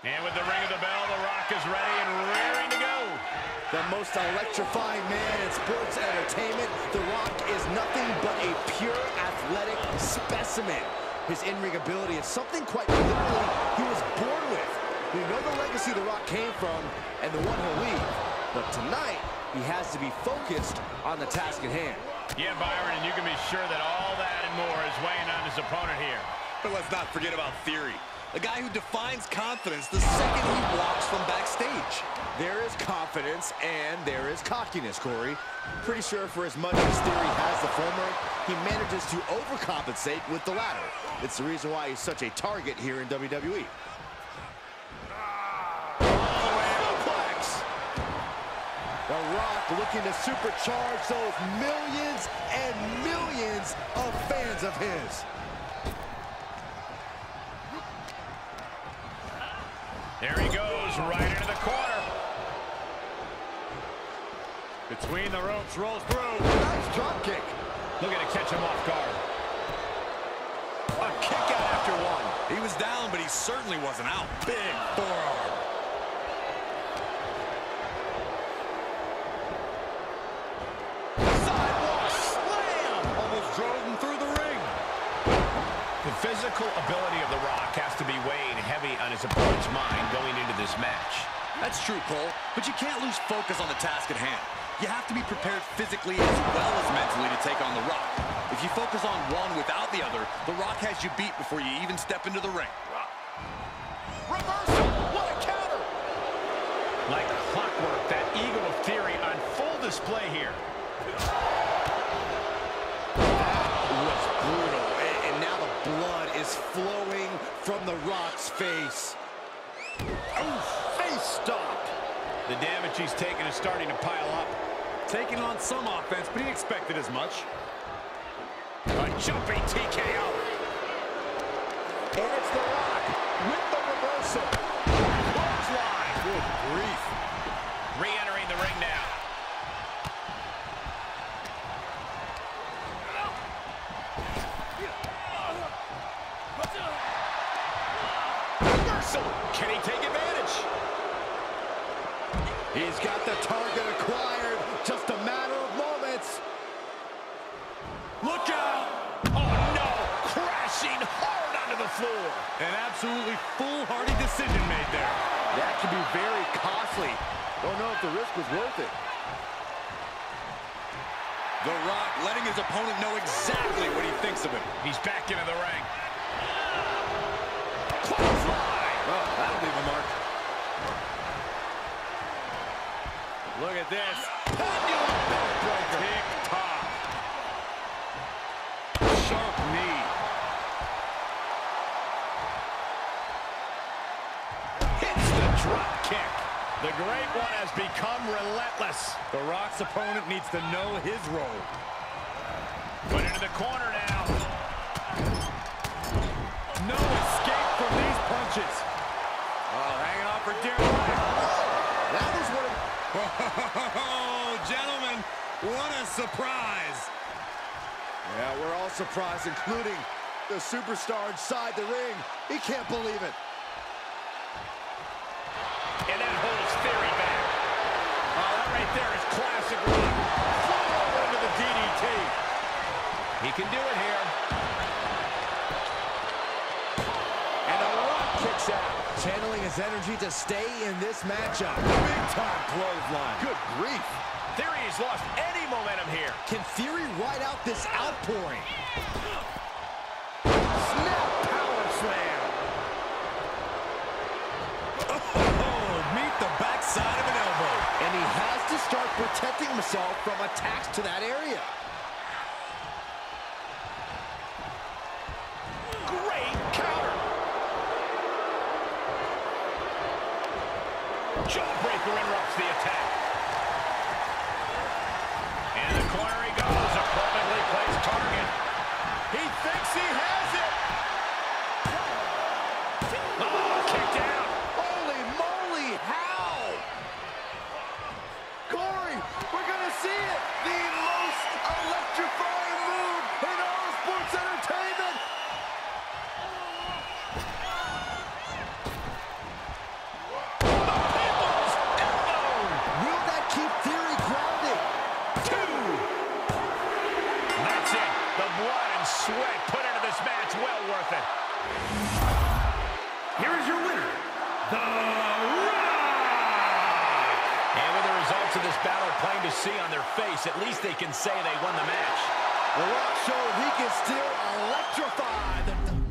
And with the ring of the bell, The Rock is ready and raring to go. The most electrifying man in sports entertainment, The Rock is nothing but a pure athletic specimen. His in-ring ability is something quite literally he was born with. We know the legacy The Rock came from and the one he'll leave. But tonight, he has to be focused on the task at hand. Yeah, Byron, and you can be sure that all that and more is weighing on his opponent here. But let's not forget about Theory, a guy who defines confidence the second he walks from backstage. There is confidence and there is cockiness, Corey. Pretty sure for as much as Theory has the former, he manages to overcompensate with the latter. It's the reason why he's such a target here in WWE. The Rock looking to supercharge those millions and millions of fans of his. There he goes, right into the corner. Between the ropes, rolls through. Nice drop kick. Looking to catch him off guard. A kick out after one. He was down, but he certainly wasn't out. Big forearm. Sidewalk slam. Almost drove him through the ring. The physical ability of The Rock has to be weighing heavy on his opponent's mind going into this match. That's true, Cole, but you can't lose focus on the task at hand. You have to be prepared physically as well as mentally to take on The Rock. If you focus on one without the other, The Rock has you beat before you even step into the ring. Reversal! What a counter! Like clockwork, that ego of Theory on full display here. That was brutal, and now the blood is flowing from The Rock's face. Oof, face stop. The damage he's taken is starting to pile up. Taking on some offense, but he expected as much. A jumping TKO. And it's The Rock with the reversal. Clothesline. Good grief. Re-entering the ring now. Reversal. Can he take advantage? He's got the target acquired. Just a matter of moments. Look out! Oh no! Crashing hard onto the floor. An absolutely foolhardy decision made there. That could be very costly. Don't know if the risk was worth it. The Rock letting his opponent know exactly what he thinks of him. He's back into the ring. Clothesline. Oh, that'll leave a mark. Look at this. Pendulum backbreaker. Tick-tock. Sharp knee. Hits the drop kick. The Great One has become relentless. The Rock's opponent needs to know his role. Put into the corner now. No escape from these punches. Oh, hanging on for dear life. That was one of... Oh, gentlemen, what a surprise. Yeah, we're all surprised, including the superstar inside the ring. He can't believe it. And that holds Theory back. Oh, that right there is classic Rock. Fly over into the DDT. He can do it here. And The Rock kicks out, channeling his energy to stay in this matchup. Big-time clothesline. Good grief. Theory has lost any momentum here. Can Theory ride out this outpouring? Snap power slam. Oh, meet the backside of an elbow. And he has to start protecting himself from attacks to that area. Great counter. Jawbreaker interrupts the attack. And the corner he goes, a perfectly placed target. He thinks he has it. Oh, kicked out. Holy moly, how? Corey, we're going to see it. The most electrifying move in all of sports entertainment. Here is your winner, The Rock! And with the results of this battle plain to see on their face, at least they can say they won the match. The Rock showed he can still electrify the